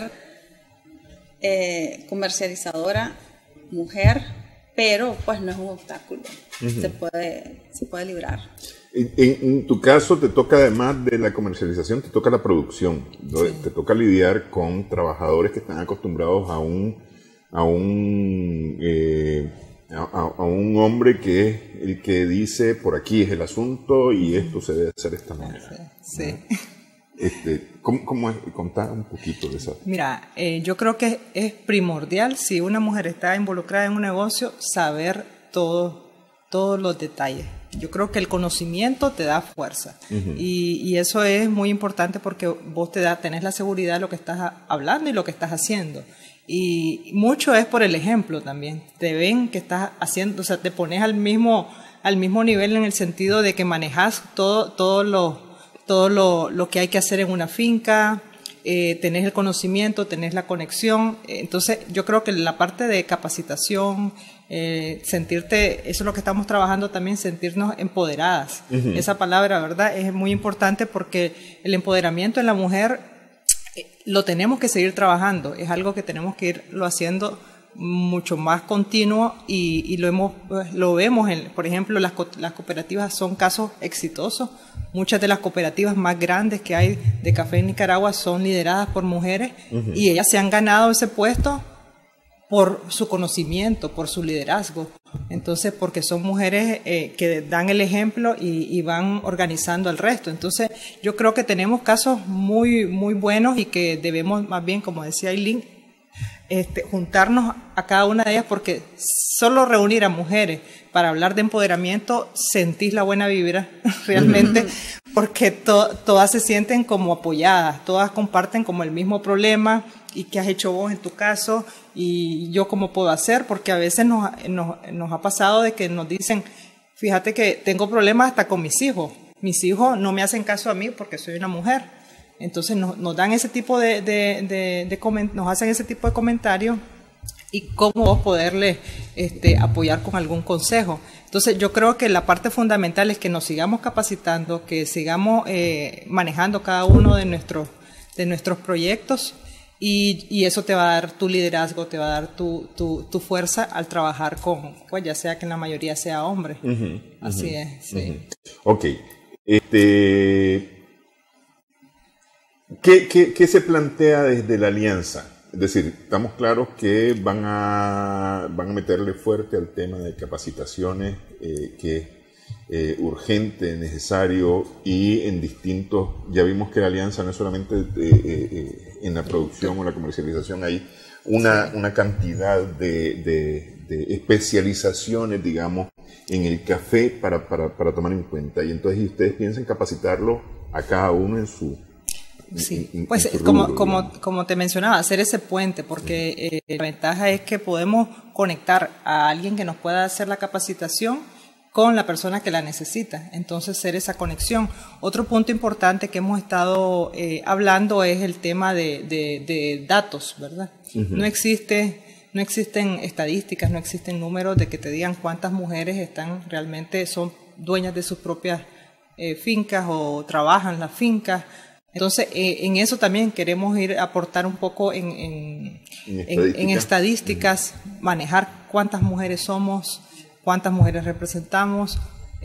eh, comercializadora mujer, pero pues no es un obstáculo, uh-huh. se puede, se puede librar. En, en tu caso te toca, además de la comercialización, te toca la producción, sí. Te toca lidiar con trabajadores que están acostumbrados a un, a un eh, a, a, a un hombre que es el que dice por aquí es el asunto y esto se debe hacer de esta manera. Sí. sí. Este, ¿cómo, ¿Cómo es? Contá un poquito de eso. Mira, eh, yo creo que es primordial, si una mujer está involucrada en un negocio, saber todo, todos los detalles. Yo creo que el conocimiento te da fuerza. Uh-huh. y, y eso es muy importante porque vos te da, tenés la seguridad de lo que estás hablando y lo que estás haciendo. Y mucho es por el ejemplo también. Te ven que estás haciendo, o sea, te pones al mismo, al mismo nivel en el sentido de que manejas todo, todo lo todo lo, lo que hay que hacer en una finca, eh, tenés el conocimiento, tenés la conexión. Entonces, yo creo que la parte de capacitación, eh, sentirte, eso es lo que estamos trabajando también, sentirnos empoderadas. Uh-huh. Esa palabra, ¿verdad?, es muy importante porque el empoderamiento en la mujer eh, lo tenemos que seguir trabajando. Es algo que tenemos que irlo haciendo mucho más continuo y, y lo hemos lo vemos en, por ejemplo, las, las cooperativas son casos exitosos. Muchas de las cooperativas más grandes que hay de café en Nicaragua son lideradas por mujeres. Uh-huh. Y ellas se han ganado ese puesto por su conocimiento, por su liderazgo. Entonces, porque son mujeres eh, que dan el ejemplo y, y van organizando al resto. Entonces, yo creo que tenemos casos muy, muy buenos y que debemos más bien, como decía Aileen, Este, juntarnos a cada una de ellas, porque solo reunir a mujeres para hablar de empoderamiento, sentís la buena vibra realmente, porque to, todas se sienten como apoyadas, todas comparten como el mismo problema y qué has hecho vos en tu caso y yo cómo puedo hacer, porque a veces nos, nos, nos ha pasado de que nos dicen, fíjate que tengo problemas hasta con mis hijos, mis hijos no me hacen caso a mí porque soy una mujer. Entonces nos, nos dan ese tipo de, de, de, de coment- nos hacen ese tipo de comentarios y cómo vos poderles este, apoyar con algún consejo. Entonces yo creo que la parte fundamental es que nos sigamos capacitando, que sigamos eh, manejando cada uno de nuestros, de nuestros proyectos y, y eso te va a dar tu liderazgo, te va a dar tu, tu, tu fuerza al trabajar con, pues ya sea que en la mayoría sea hombre. Uh-huh, Así uh-huh, es, sí. Uh-huh. Ok. Este... ¿Qué, qué, ¿Qué se plantea desde la alianza? Es decir, estamos claros que van a, van a meterle fuerte al tema de capacitaciones, eh, que es eh, urgente, necesario y en distintos, ya vimos que la alianza no es solamente eh, eh, en la producción o la comercialización, hay una, una cantidad de, de, de especializaciones, digamos, en el café para, para, para tomar en cuenta. Y entonces ustedes piensan capacitarlo a cada uno en su... Sí, pues como, como, como te mencionaba, hacer ese puente, porque eh, la ventaja es que podemos conectar a alguien que nos pueda hacer la capacitación con la persona que la necesita, entonces hacer esa conexión. Otro punto importante que hemos estado eh, hablando es el tema de, de, de datos, ¿verdad? Uh-huh. No existe, no existen estadísticas, no existen números de que te digan cuántas mujeres están realmente, son dueñas de sus propias eh, fincas o trabajan en las fincas. Entonces, eh, en eso también queremos ir a aportar un poco en, en, en, estadística. en, en estadísticas, manejar cuántas mujeres somos, cuántas mujeres representamos,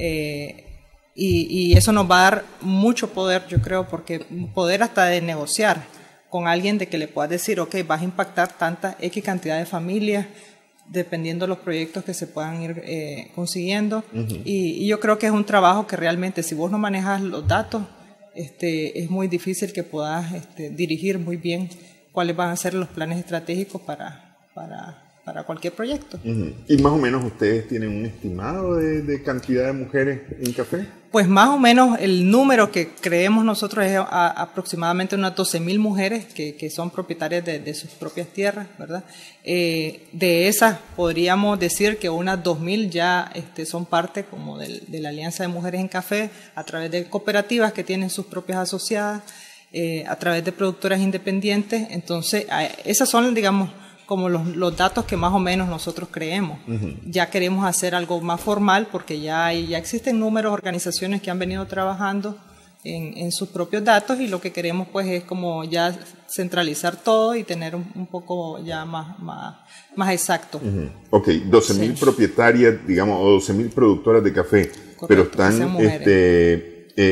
eh, y, y eso nos va a dar mucho poder, yo creo, porque poder hasta de negociar con alguien de que le puedas decir, ok, vas a impactar tanta X cantidad de familias, dependiendo de los proyectos que se puedan ir eh, consiguiendo. Uh-huh. y, y yo creo que es un trabajo que realmente, si vos no manejas los datos, Este, es muy difícil que puedas este, dirigir muy bien cuáles van a ser los planes estratégicos para, para, para cualquier proyecto. Uh-huh. ¿Y más o menos ustedes tienen un estimado de, de cantidad de mujeres en café? Pues más o menos el número que creemos nosotros es a, a aproximadamente unas doce mil mujeres que, que son propietarias de, de sus propias tierras, ¿verdad? Eh, de esas podríamos decir que unas dos mil ya este, son parte como del, de la Alianza de Mujeres en Café a través de cooperativas que tienen sus propias asociadas, eh, a través de productoras independientes. Entonces, esas son, digamos, como los, los datos que más o menos nosotros creemos. Uh-huh. Ya queremos hacer algo más formal porque ya, hay, ya existen números, organizaciones que han venido trabajando en, en sus propios datos y lo que queremos pues es como ya centralizar todo y tener un, un poco ya más, más, más exacto. Uh-huh. Ok, doce mil sí. propietarias, digamos, o doce mil productoras de café, correcto, pero están, este, eh,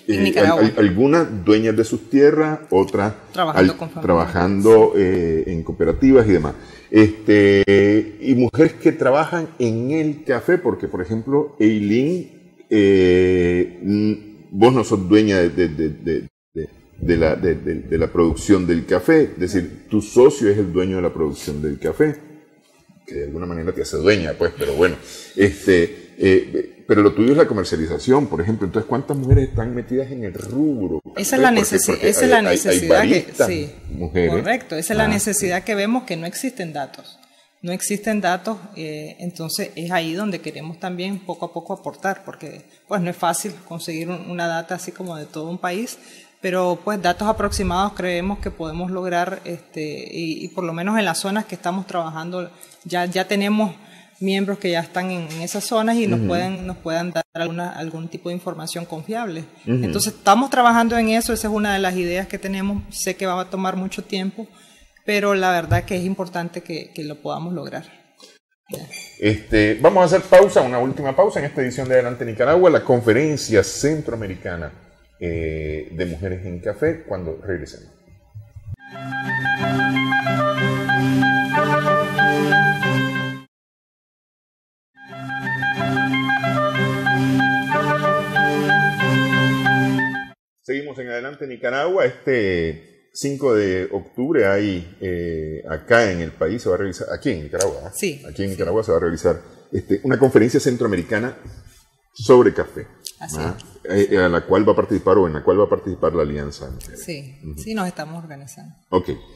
en Nicaragua. Al, algunas dueñas de sus tierras, otras trabajando, al, con trabajando eh, en cooperativas y demás. Este, y mujeres que trabajan en el café, porque por ejemplo, Eileen, eh, vos no sos dueña de, de, de, de, de, de, la, de, de, de la producción del café, es decir, tu socio es el dueño de la producción del café, que de alguna manera te hace dueña, pues, pero bueno, este, eh, pero lo tuyo es la comercialización, por ejemplo. Entonces, ¿cuántas mujeres están metidas en el rubro? Esa es la, necesi porque esa hay, es la necesidad hay, hay que, sí, mujeres. Correcto, esa es ah. la necesidad que vemos, que no existen datos. No existen datos, eh, entonces es ahí donde queremos también poco a poco aportar, porque pues no es fácil conseguir un, una data así como de todo un país, pero pues datos aproximados creemos que podemos lograr, este, y, y por lo menos en las zonas que estamos trabajando ya, ya tenemos miembros que ya están en, en esas zonas y uh-huh. nos pueden nos puedan dar alguna, algún tipo de información confiable. Uh-huh. Entonces estamos trabajando en eso, esa es una de las ideas que tenemos, sé que va a tomar mucho tiempo, pero la verdad que es importante que, que lo podamos lograr. Este, vamos a hacer pausa, una última pausa en esta edición de Adelante Nicaragua, la conferencia centroamericana eh, de mujeres en café, cuando regresemos. Seguimos en Adelante Nicaragua. Este cinco de octubre hay eh, acá en el país, se va a realizar, aquí en Nicaragua, ¿no? Sí. Aquí en Nicaragua se va a realizar este, una conferencia centroamericana sobre café. Así ¿ah? eh, a la cual va a participar o en la cual va a participar la Alianza. Sí, uh-huh. sí, nos estamos organizando. Ok. Eh,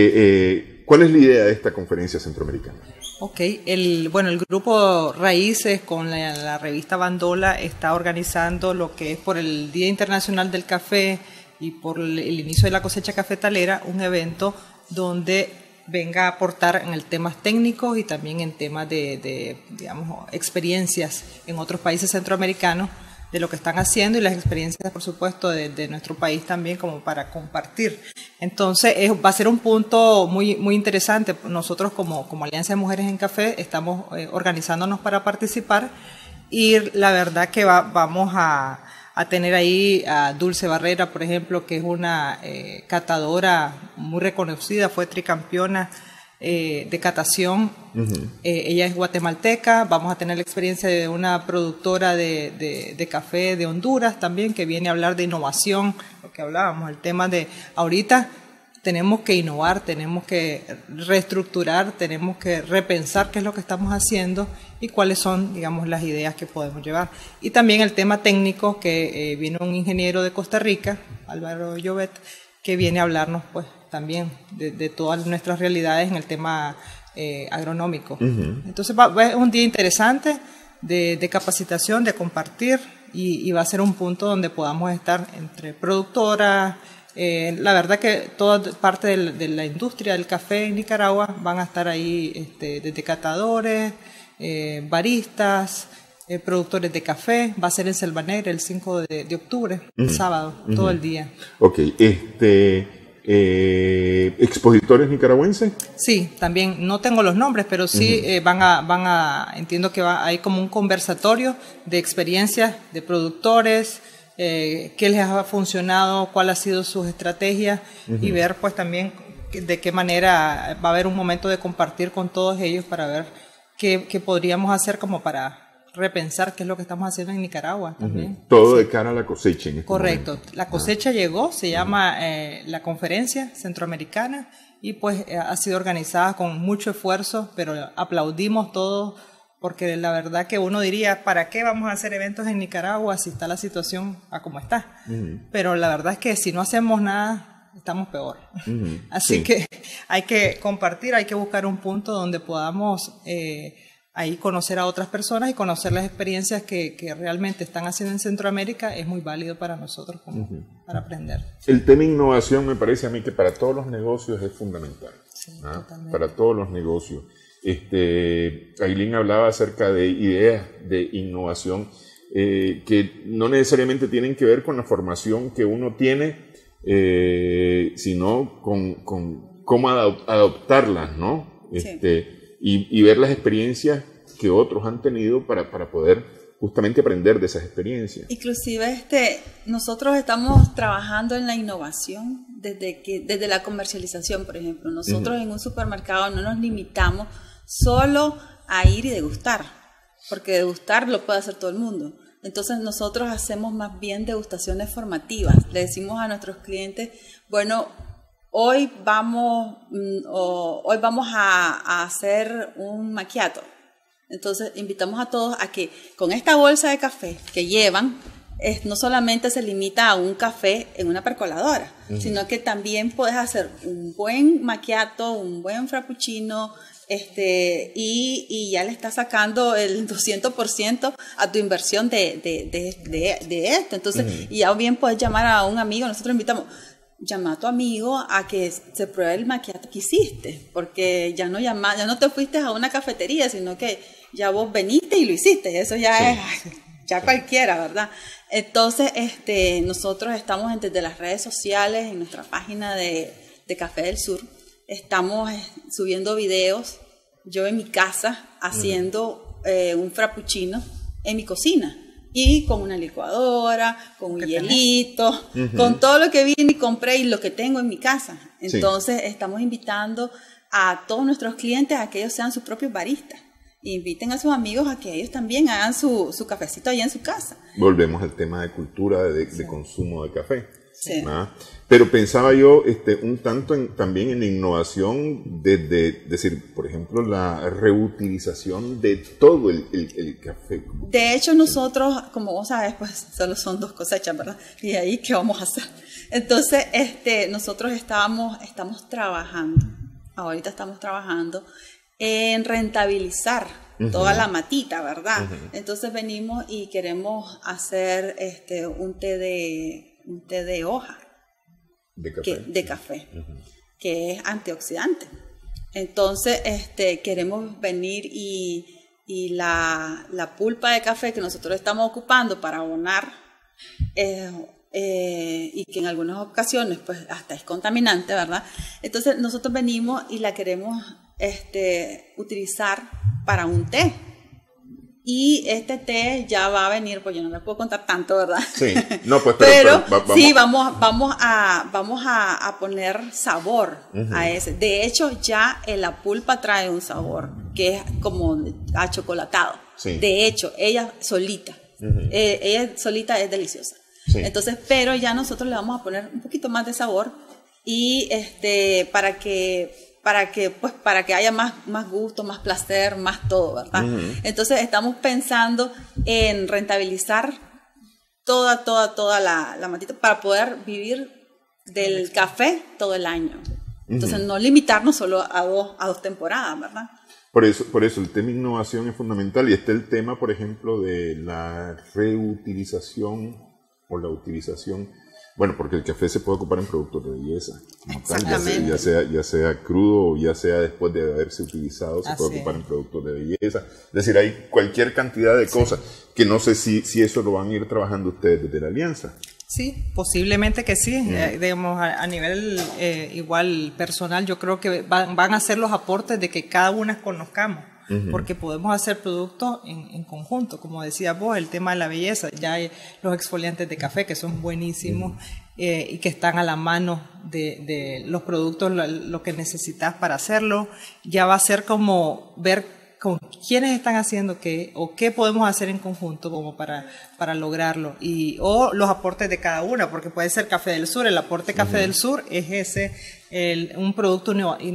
eh, ¿Cuál es la idea de esta conferencia centroamericana? Ok, el, bueno, el grupo Raíces con la, la revista Bandola está organizando lo que es por el Día Internacional del Café y por el, el inicio de la cosecha cafetalera, un evento donde venga a aportar en el temas técnicos y también en temas de, de digamos, experiencias en otros países centroamericanos de lo que están haciendo y las experiencias, por supuesto, de, de nuestro país también como para compartir. Entonces, es, va a ser un punto muy, muy interesante. Nosotros como, como Alianza de Mujeres en Café estamos eh, organizándonos para participar y la verdad que va, vamos a, a tener ahí a Dulce Barrera, por ejemplo, que es una eh, catadora muy reconocida, fue tricampeona Eh, de catación. Uh-huh. eh, ella es guatemalteca. Vamos a tener la experiencia de una productora de, de, de café de Honduras también, que viene a hablar de innovación, lo que hablábamos, el tema de ahorita tenemos que innovar, tenemos que reestructurar, tenemos que repensar qué es lo que estamos haciendo y cuáles son, digamos, las ideas que podemos llevar. Y también el tema técnico, que eh, viene un ingeniero de Costa Rica, Álvaro Llobet, que viene a hablarnos pues también de, de todas nuestras realidades en el tema eh, agronómico. Uh-huh. Entonces va, va, es un día interesante de, de capacitación, de compartir y, y va a ser un punto donde podamos estar entre productoras. Eh, la verdad que toda parte de la, de la industria del café en Nicaragua van a estar ahí, este, desde catadores, eh, baristas, eh, productores de café. Va a ser en Selva Negra el cinco de, de octubre, uh-huh. el sábado, uh-huh. todo el día. Ok, este... Eh, ¿expositores nicaragüenses? Sí, también, no tengo los nombres, pero sí uh-huh. eh, van a, van a, entiendo que va, hay como un conversatorio de experiencias de productores, eh, qué les ha funcionado, cuál ha sido sus estrategias uh-huh. y ver pues también de qué manera va a haber un momento de compartir con todos ellos para ver qué, qué podríamos hacer como para repensar qué es lo que estamos haciendo en Nicaragua también. Uh-huh. Todo sí. de cara a la cosecha. En este Correcto. momento. La cosecha ah. llegó, se llama uh-huh. eh, la Conferencia Centroamericana y pues eh, ha sido organizada con mucho esfuerzo, pero aplaudimos todos porque la verdad que uno diría, ¿para qué vamos a hacer eventos en Nicaragua si está la situación a como está? Uh-huh. Pero la verdad es que si no hacemos nada, estamos peor. Uh-huh. Así sí. que hay que compartir, hay que buscar un punto donde podamos... Eh, ahí conocer a otras personas y conocer las experiencias que, que realmente están haciendo en Centroamérica es muy válido para nosotros como uh-huh. para aprender. El tema innovación me parece a mí que para todos los negocios es fundamental. Sí, ¿ah? Para todos los negocios. Este, Aileen hablaba acerca de ideas de innovación eh, que no necesariamente tienen que ver con la formación que uno tiene, eh, sino con, con cómo adop- adoptarlas, ¿no? Este, sí. Y, y ver las experiencias que otros han tenido para, para poder justamente aprender de esas experiencias. Inclusive este, nosotros estamos trabajando en la innovación desde, que, desde la comercialización, por ejemplo. Nosotros uh-huh. en un supermercado no nos limitamos solo a ir y degustar, porque degustar lo puede hacer todo el mundo. Entonces nosotros hacemos más bien degustaciones formativas. Le decimos a nuestros clientes, bueno, hoy vamos, o, hoy vamos a, a hacer un macchiato. Entonces invitamos a todos a que con esta bolsa de café que llevan, es, no solamente se limita a un café en una percoladora, uh-huh. sino que también puedes hacer un buen macchiato, un buen frappuccino, este, y, y ya le estás sacando el doscientos por ciento a tu inversión de, de, de, de, de esto. Entonces, uh-huh. y ya bien puedes llamar a un amigo, nosotros invitamos, llama a tu amigo a que se pruebe el macchiato que hiciste, porque ya no, llama, ya no te fuiste a una cafetería, sino que ya vos veniste y lo hiciste, eso ya sí. es ya sí. cualquiera, ¿verdad? Entonces, este, nosotros estamos desde las redes sociales, en nuestra página de, de Café del Sur, estamos subiendo videos, yo en mi casa haciendo uh-huh. eh, un frappuccino en mi cocina, y con una licuadora, con un hielito, uh-huh. con todo lo que vine y compré y lo que tengo en mi casa. Entonces, sí. estamos invitando a todos nuestros clientes a que ellos sean sus propios baristas. Inviten a sus amigos a que ellos también hagan su, su cafecito allá en su casa. Volvemos al tema de cultura de, sí. de consumo de café. Sí. ¿Ah? Pero pensaba yo este, un tanto en, también en la innovación de, de, de decir, por ejemplo, la reutilización de todo el, el, el café. De hecho, nosotros, como vos sabes, pues solo son dos cosechas, ¿verdad? Y ahí, ¿qué vamos a hacer? Entonces, este, nosotros estábamos, estamos trabajando, ahorita estamos trabajando en rentabilizar uh-huh. toda la matita, ¿verdad? Uh-huh. Entonces venimos y queremos hacer este, un té de, un té de hoja. De café. Que, de café, uh-huh. que es antioxidante. Entonces, este, queremos venir y, y la, la pulpa de café que nosotros estamos ocupando para abonar, eh, eh, y que en algunas ocasiones pues hasta es contaminante, ¿verdad? Entonces, nosotros venimos y la queremos este, utilizar para un té. Y este té ya va a venir, pues yo no le puedo contar tanto, ¿verdad? Sí, no, pues pero, pero, pero va, vamos. sí, vamos, vamos, a, vamos a, a poner sabor uh-huh. a ese. De hecho, ya en la pulpa trae un sabor que es como achocolatado. Sí. De hecho, ella solita, uh-huh. eh, ella solita es deliciosa. Sí. Entonces, pero ya nosotros le vamos a poner un poquito más de sabor y este, para que... para que pues para que haya más, más gusto, más placer, más todo, ¿verdad? Uh-huh. Entonces estamos pensando en rentabilizar toda, toda, toda la, la matita para poder vivir del café todo el año. Entonces uh-huh. no limitarnos solo a dos, a dos temporadas, ¿verdad? Por eso, por eso el tema innovación es fundamental y está el tema, por ejemplo, de la reutilización o la utilización. Bueno, porque el café se puede ocupar en productos de belleza, como tal, ya, sea, ya, sea, ya sea crudo o ya sea después de haberse utilizado, se Así puede ocupar es. en productos de belleza. Es decir, hay cualquier cantidad de cosas sí. que no sé si, si eso lo van a ir trabajando ustedes desde la Alianza. Sí, posiblemente que sí. Mm. Eh, digamos, a, a nivel eh, igual personal, yo creo que van, van a ser los aportes de que cada una conozcamos. Uh-huh. Porque podemos hacer productos en, en conjunto, como decías vos, el tema de la belleza, ya hay los exfoliantes de café que son buenísimos uh-huh. eh, y que están a la mano de, de los productos, lo, lo que necesitas para hacerlo, ya va a ser como ver con quiénes están haciendo qué o qué podemos hacer en conjunto como para, para lograrlo, y o los aportes de cada una, porque puede ser Café del Sur, el aporte Café uh-huh. del Sur es ese, el, un producto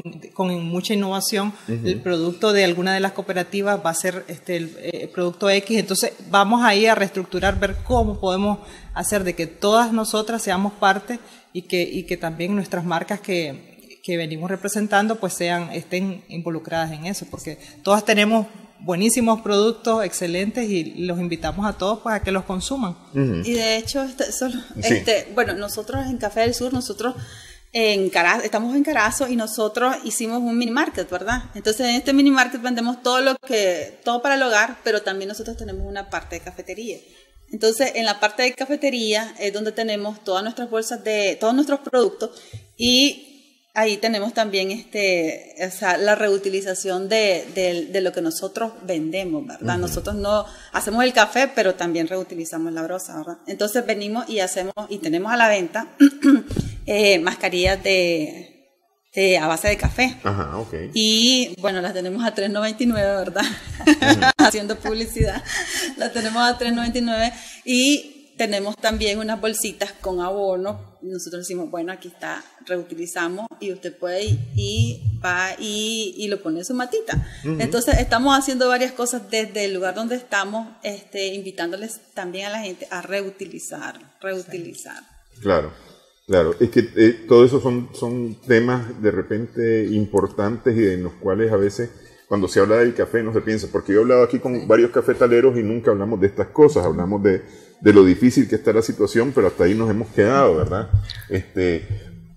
con mucha innovación, uh-huh. el producto de alguna de las cooperativas va a ser este, el, el producto X, entonces vamos ahí a reestructurar, ver cómo podemos hacer de que todas nosotras seamos parte y que, y que también nuestras marcas que que venimos representando pues sean estén involucradas en eso, porque todas tenemos buenísimos productos, excelentes, y los invitamos a todos pues a que los consuman. Uh-huh. Y de hecho, este, solo, sí. este, bueno, nosotros en Café del Sur, nosotros en Carazo, estamos en Carazo y nosotros hicimos un mini market, ¿verdad? Entonces en este mini market vendemos todo lo que, todo para el hogar, pero también nosotros tenemos una parte de cafetería. Entonces en la parte de cafetería es donde tenemos todas nuestras bolsas de, todos nuestros productos, y ahí tenemos también este, o sea, la reutilización de, de, de lo que nosotros vendemos, ¿verdad? Uh-huh. Nosotros no hacemos el café, pero también reutilizamos la brosa, ¿verdad? Entonces venimos y hacemos, y tenemos a la venta eh, mascarillas de... Eh, a base de café. Ajá, okay. Y bueno, las tenemos a tres noventa y nueve, ¿verdad? Uh-huh. Haciendo publicidad. Las tenemos a tres noventa y nueve y tenemos también unas bolsitas con abono. Nosotros decimos, bueno, aquí está, reutilizamos y usted puede ir y va y, y lo pone en su matita. Uh-huh. Entonces estamos haciendo varias cosas desde el lugar donde estamos, este, invitándoles también a la gente a reutilizar, reutilizar. Sí. Claro. Claro, es que eh, todo eso son, son temas de repente importantes y en los cuales a veces cuando se habla del café no se piensa, porque yo he hablado aquí con varios cafetaleros y nunca hablamos de estas cosas, hablamos de, de lo difícil que está la situación, pero hasta ahí nos hemos quedado, ¿verdad? Este,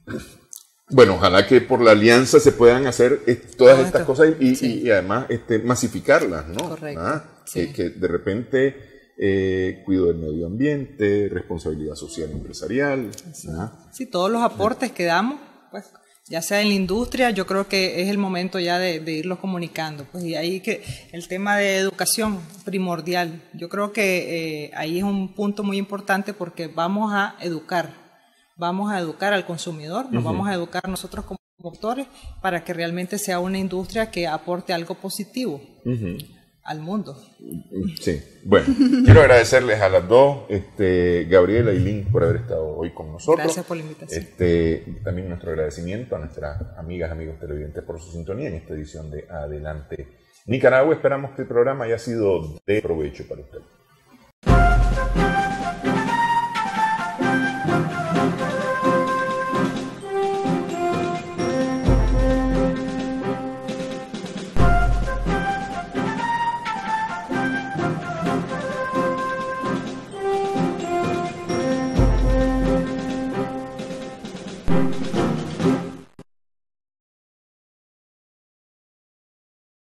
bueno, ojalá que por la alianza se puedan hacer eh, todas estas cosas y, sí. y, y además este, masificarlas, ¿no? Correcto. ¿Ah? Sí. Que, que de repente... Eh, cuido del medio ambiente, responsabilidad social empresarial. Sí, sí, todos los aportes que damos, pues, ya sea en la industria, yo creo que es el momento ya de, de irlos comunicando. Pues, y ahí que el tema de educación primordial, yo creo que eh, ahí es un punto muy importante porque vamos a educar, vamos a educar al consumidor, nos uh-huh. vamos a educar nosotros como productores para que realmente sea una industria que aporte algo positivo. Uh-huh. Al mundo. Sí, bueno, quiero agradecerles a las dos, este, Gabriela y Lynn, por haber estado hoy con nosotros. Gracias por la invitación. Este, también nuestro agradecimiento a nuestras amigas, amigos televidentes por su sintonía en esta edición de Adelante Nicaragua. Esperamos que el programa haya sido de provecho para usted. Thank you.